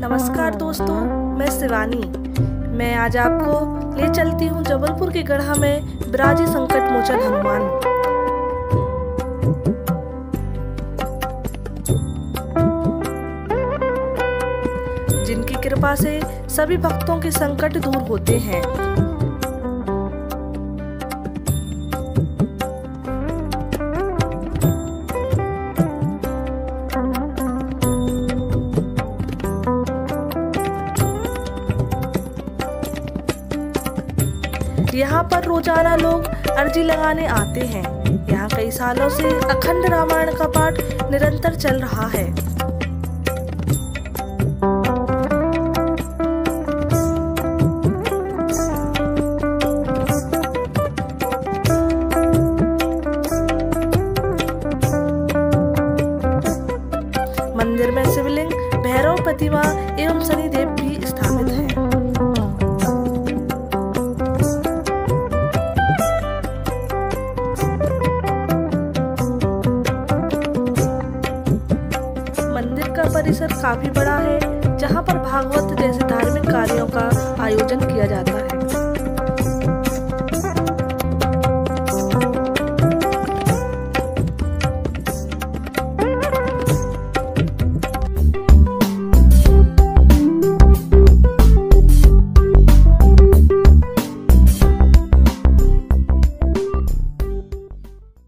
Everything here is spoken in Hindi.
नमस्कार दोस्तों, मैं शिवानी। मैं आज आपको ले चलती हूँ जबलपुर के गढ़ा में बिराजे संकट मोचन हनुमान। जिनकी कृपा से सभी भक्तों के संकट दूर होते हैं। यहाँ पर रोजाना लोग अर्जी लगाने आते हैं। यहाँ कई सालों से अखंड रामायण का पाठ निरंतर चल रहा है।